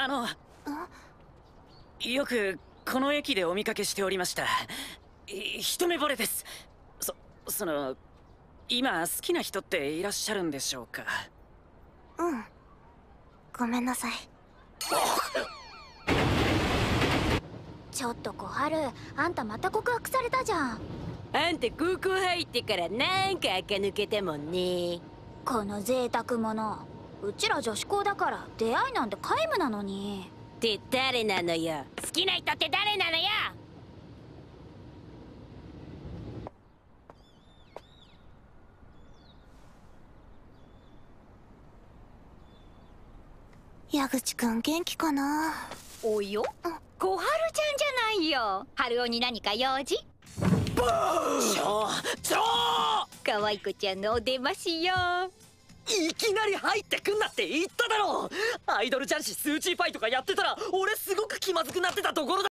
よくこの駅でお見かけしておりました。一目惚れです。その今好きな人っていらっしゃるんでしょうか？ うん、ごめんなさい。ちょっと小春、あんたまた告白されたじゃん。 あんた高校入ってからなんか垢抜けたもんね。 この贅沢者、うちら女子校だから出会いなんて皆無なのに。 って誰なのよ。好きな人って誰なのよ。 矢口くん元気かな？ およ、小春ちゃんじゃないよ。春男に何か用事？可愛い子ちゃんのお出ましよ。 いきなり入ってくんなって言っただろ。アイドル雀士スーチーパイとかやってたら俺すごく気まずくなってたところだ。